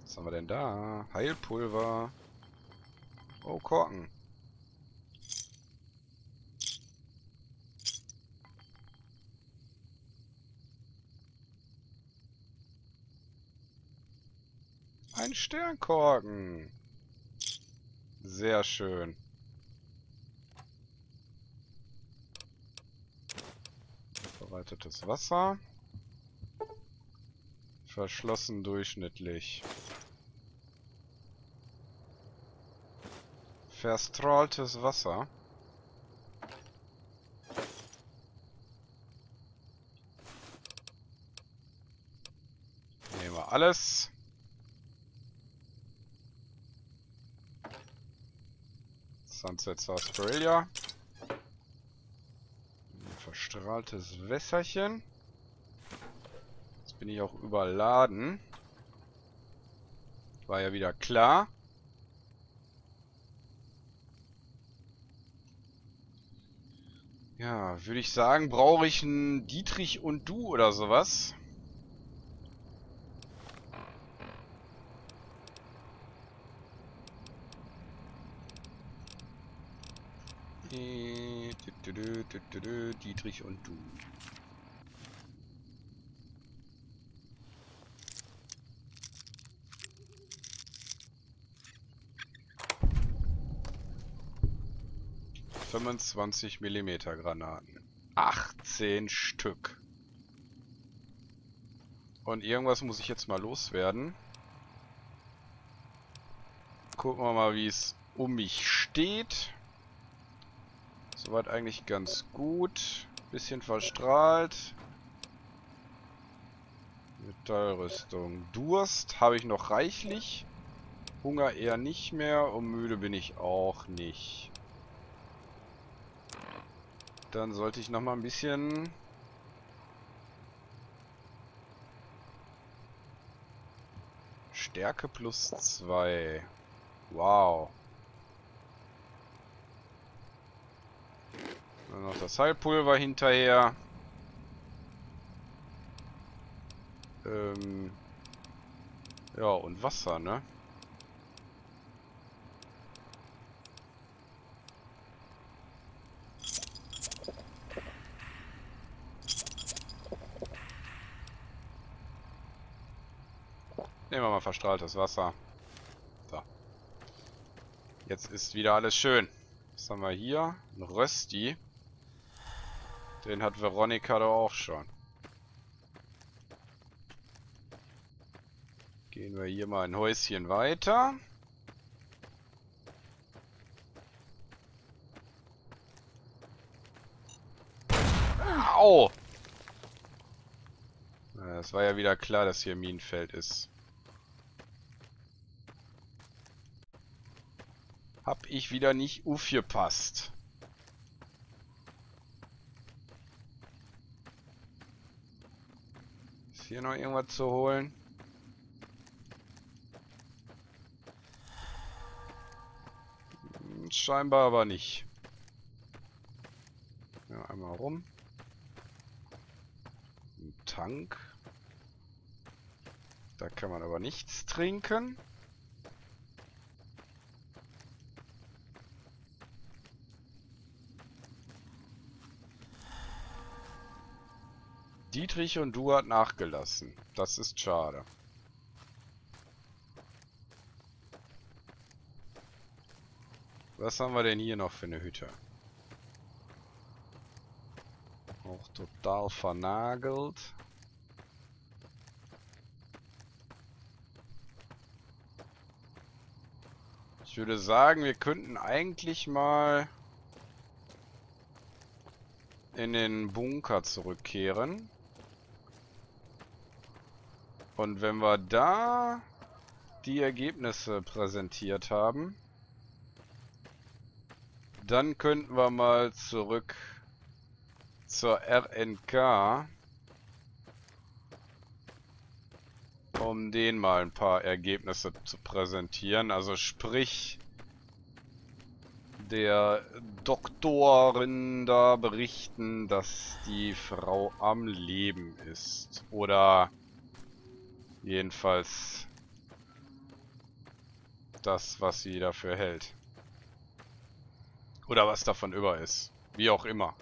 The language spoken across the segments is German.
Was haben wir denn da? Heilpulver. Oh, Korken. Ein Sternkorken. Sehr schön. Verwaltetes Wasser. Verschlossen durchschnittlich. Verstrahltes Wasser. Nehmen wir alles. Sunset Sarsaparilla. Ein verstrahltes Wässerchen. Jetzt bin ich auch überladen. War ja wieder klar. Ja, würde ich sagen, brauche ich einen Dietrich und du oder sowas. Dietrich und du. ...25 mm Granaten. 18 Stück. Und irgendwas muss ich jetzt mal loswerden. Gucken wir mal, wie es um mich steht. Soweit eigentlich ganz gut. Bisschen verstrahlt. Metallrüstung. Durst habe ich noch reichlich. Hunger eher nicht mehr. Und müde bin ich auch nicht. Dann sollte ich noch mal ein bisschen... Stärke plus 2. Wow. Dann noch das Heilpulver hinterher. Ja, und Wasser, ne? Nehmen wir mal verstrahltes Wasser. So. Jetzt ist wieder alles schön. Was haben wir hier? Ein Rösti. Den hat Veronika doch auch schon. Gehen wir hier mal ein Häuschen weiter. Au! Es war ja wieder klar, dass hier Minenfeld ist. Hab ich wieder nicht aufgepasst. Ist hier noch irgendwas zu holen? Scheinbar aber nicht. Ja, einmal rum. Ein Tank. Da kann man aber nichts trinken. Dietrich und du hat nachgelassen. Das ist schade. Was haben wir denn hier noch für eine Hütte? Auch total vernagelt. Ich würde sagen, wir könnten eigentlich mal in den Bunker zurückkehren. Und wenn wir da die Ergebnisse präsentiert haben, dann könnten wir mal zurück zur RNK, um denen mal ein paar Ergebnisse zu präsentieren. Also sprich, der Doktorin da berichten, dass die Frau am Leben ist. Oder jedenfalls Das, was sie dafür hält. Oder was davon über ist. Wie auch immer.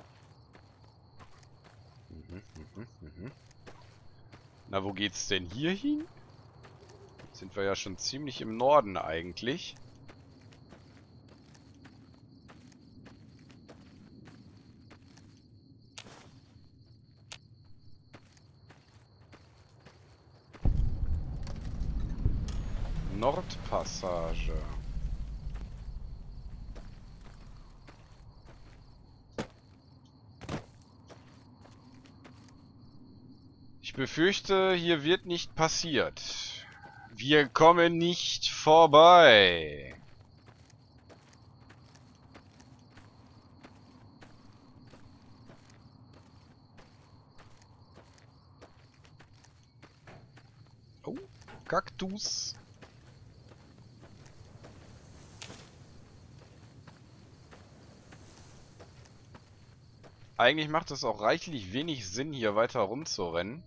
Na, wo geht's denn hier hin? Sind wir ja schon ziemlich im Norden eigentlich. Nordpassage. Ich befürchte, hier wird nicht passiert. Wir kommen nicht vorbei. Oh, Kaktus. Eigentlich macht es auch reichlich wenig Sinn, hier weiter rumzurennen.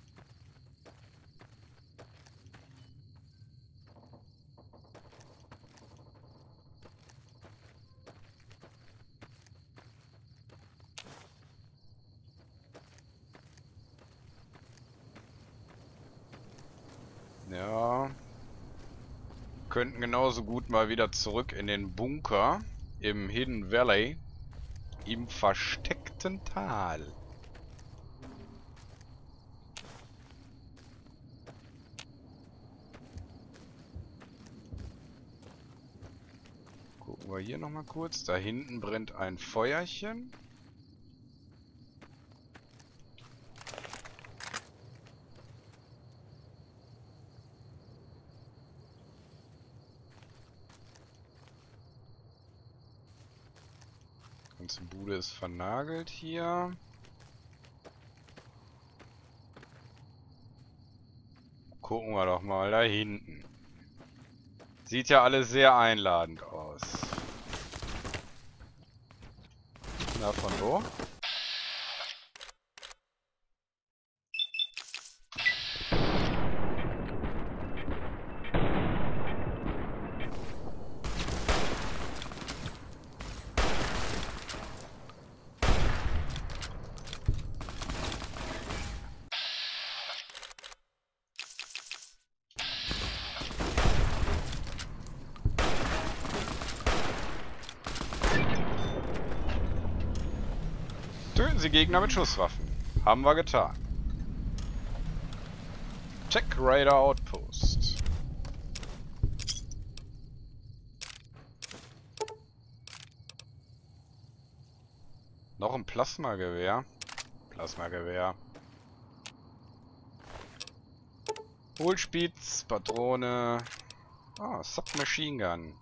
Ja. Könnten genauso gut mal wieder zurück in den Bunker im Hidden Valley. Im versteckten Tal. Gucken wir hier nochmal kurz. Da hinten brennt ein Feuerchen. Die ganze Bude ist vernagelt hier. Gucken wir doch mal da hinten. Sieht ja alles sehr einladend aus. Na, von wo? Töten Sie Gegner mit Schusswaffen. Haben wir getan. Tech Raider Outpost. Noch ein Plasmagewehr. Plasmagewehr. Hohlspitz, Patrone. Ah, Submachine Gun.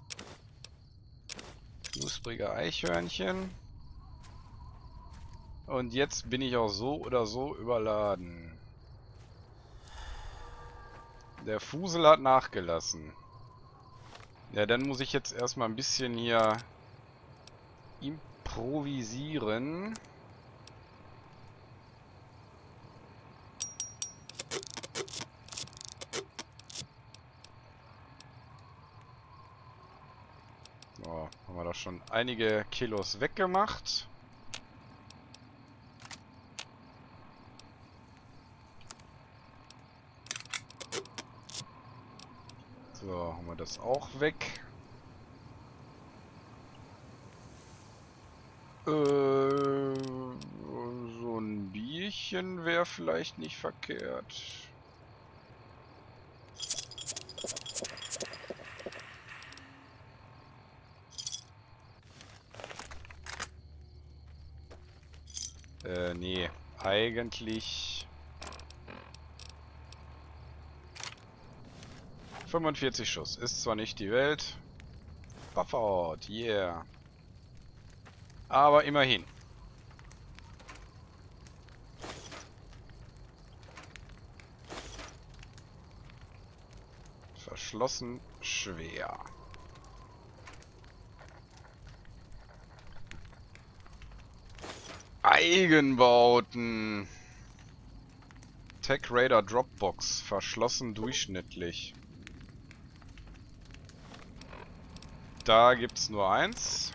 Knusprige Eichhörnchen. Und jetzt bin ich auch so oder so überladen. Der Fusel hat nachgelassen. Ja, dann muss ich jetzt erstmal ein bisschen hier improvisieren. So, haben wir doch schon einige Kilos weggemacht. So, haben wir das auch weg. So ein Bierchen wäre vielleicht nicht verkehrt. Nee, eigentlich 45 Schuss. Ist zwar nicht die Welt. Bufford, yeah. Aber immerhin. Verschlossen schwer. Eigenbauten. Tech Raider Dropbox. Verschlossen durchschnittlich. Da gibt's nur eins.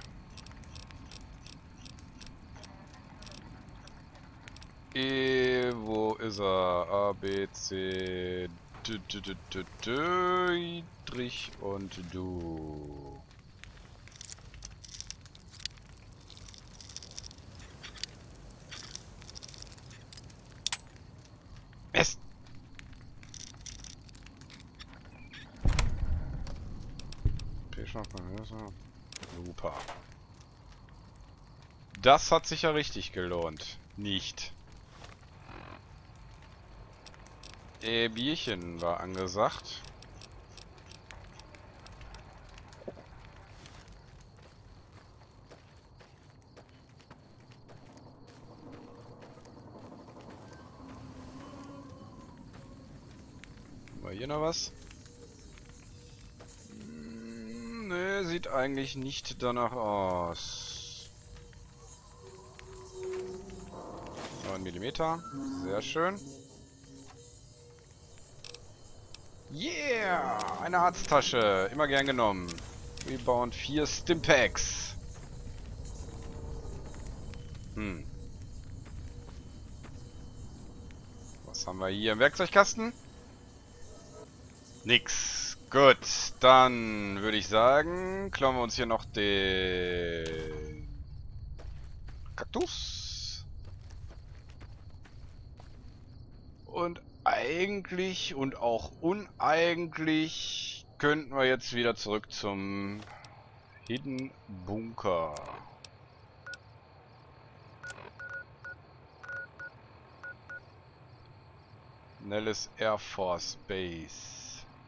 Wo ist er? A, B, C, Dietrich und du. Mist! Super. Das hat sich ja richtig gelohnt. Nicht. Bierchen war angesagt. Haben wir hier noch was? Ne, sieht eigentlich nicht danach aus. 9 Millimeter. Sehr schön. Yeah! Eine Arzttasche. Immer gern genommen. Rebound 4 Stimpaks. Was haben wir hier im Werkzeugkasten? Nix. Gut, dann würde ich sagen, klauen wir uns hier noch den Kaktus. Und eigentlich und auch uneigentlich könnten wir jetzt wieder zurück zum Hidden Bunker. Nellis Air Force Base.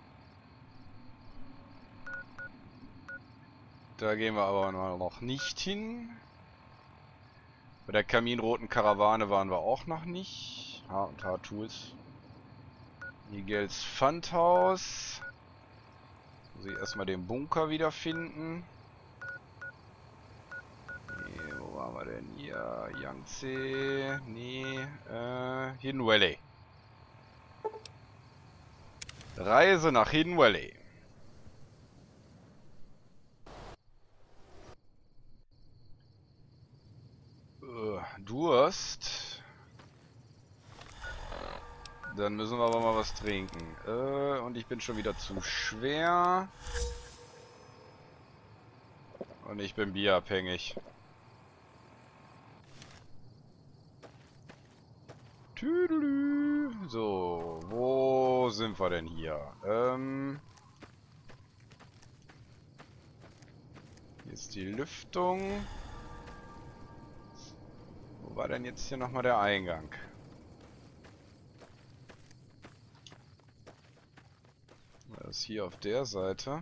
Da gehen wir aber noch nicht hin. Bei der kaminroten Karawane waren wir auch noch nicht. H&H Tools. Miguels Pfandhaus. Muss ich erstmal den Bunker wiederfinden. Nee, wo waren wir denn hier? Yangtze. Nee, Hidden Valley. Reise nach Hidden Valley. Durst. Dann müssen wir aber mal was trinken. Und ich bin schon wieder zu schwer. Und ich bin bierabhängig. Tüdelü. So, wo sind wir denn hier? Hier ist die Lüftung. Wo war denn jetzt hier nochmal der Eingang? Das ist hier auf der Seite.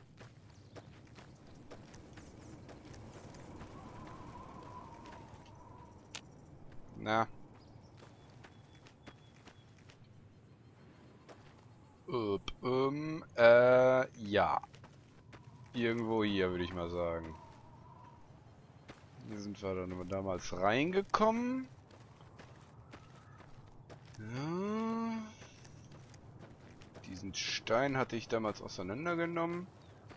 Na. Ja. Irgendwo hier, würde ich mal sagen. Hier sind wir dann damals reingekommen. Ja. Diesen Stein hatte ich damals auseinandergenommen.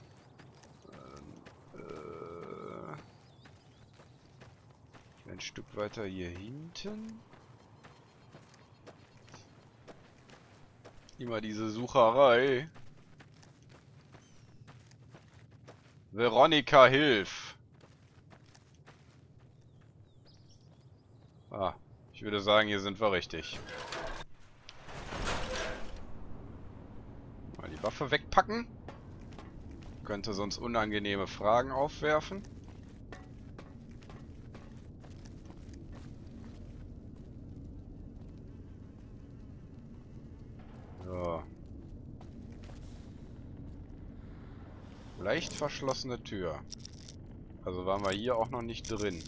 Ein Stück weiter hier hinten. Immer diese Sucherei. Veronika, hilf! Ah, ich würde sagen, hier sind wir richtig. Mal die Waffe wegpacken. Könnte sonst unangenehme Fragen aufwerfen. So. Leicht verschlossene Tür. Also waren wir hier auch noch nicht drin.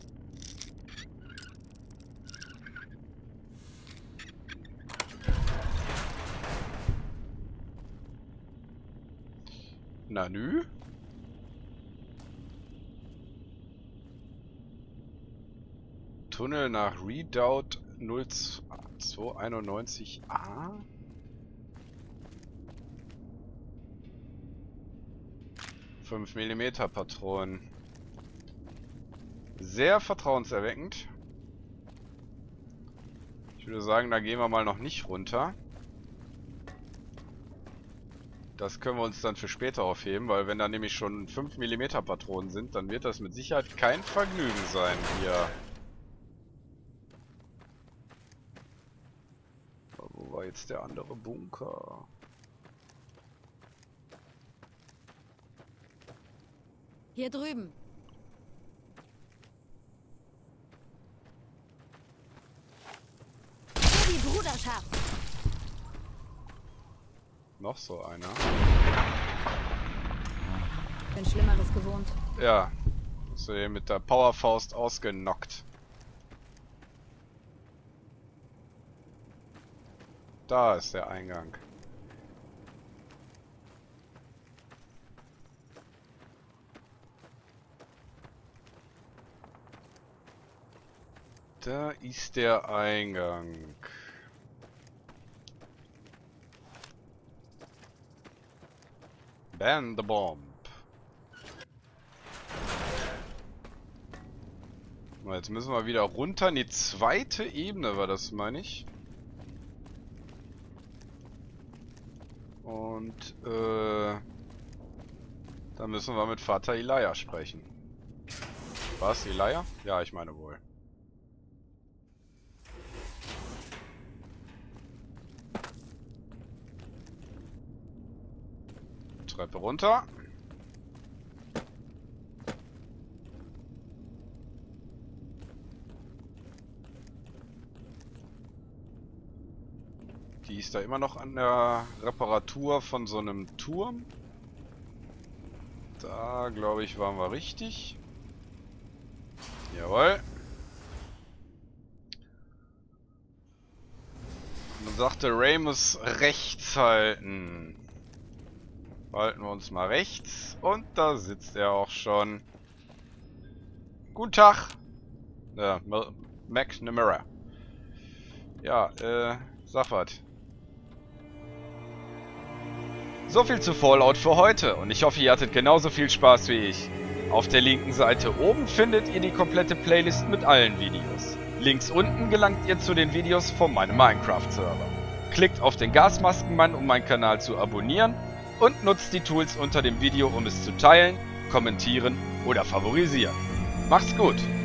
Na nü? Tunnel nach Redoubt 0291A? 5 mm Patronen. Sehr vertrauenserweckend. Ich würde sagen, da gehen wir mal noch nicht runter. Das können wir uns dann für später aufheben, weil wenn da nämlich schon 5 mm Patronen sind, dann wird das mit Sicherheit kein Vergnügen sein hier. Wo war jetzt der andere Bunker? Hier drüben. Für die Bruderschaft. Noch so einer. Bin Schlimmeres gewohnt. Ja. Hast du den mit der Powerfaust ausgenockt. Da ist der Eingang. Da ist der Eingang. Ban the bomb. Jetzt müssen wir wieder runter in die zweite Ebene, war das, meine ich. Und, da müssen wir mit Vater Elijah sprechen. Was, Elijah? Ja, ich meine wohl. Treppe runter. Die ist da immer noch an der Reparatur von so einem Turm. Da, glaube ich, waren wir richtig. Jawohl. Man sagte, Ray muss rechts halten. Halten wir uns mal rechts. Und da sitzt er auch schon. Guten Tag. McNamara. Ja, sag was. So viel zu Fallout für heute und ich hoffe, ihr hattet genauso viel Spaß wie ich. Auf der linken Seite oben findet ihr die komplette Playlist mit allen Videos. Links unten gelangt ihr zu den Videos von meinem Minecraft-Server. Klickt auf den Gasmaskenmann, um meinen Kanal zu abonnieren und nutzt die Tools unter dem Video, um es zu teilen, kommentieren oder favorisieren. Macht's gut!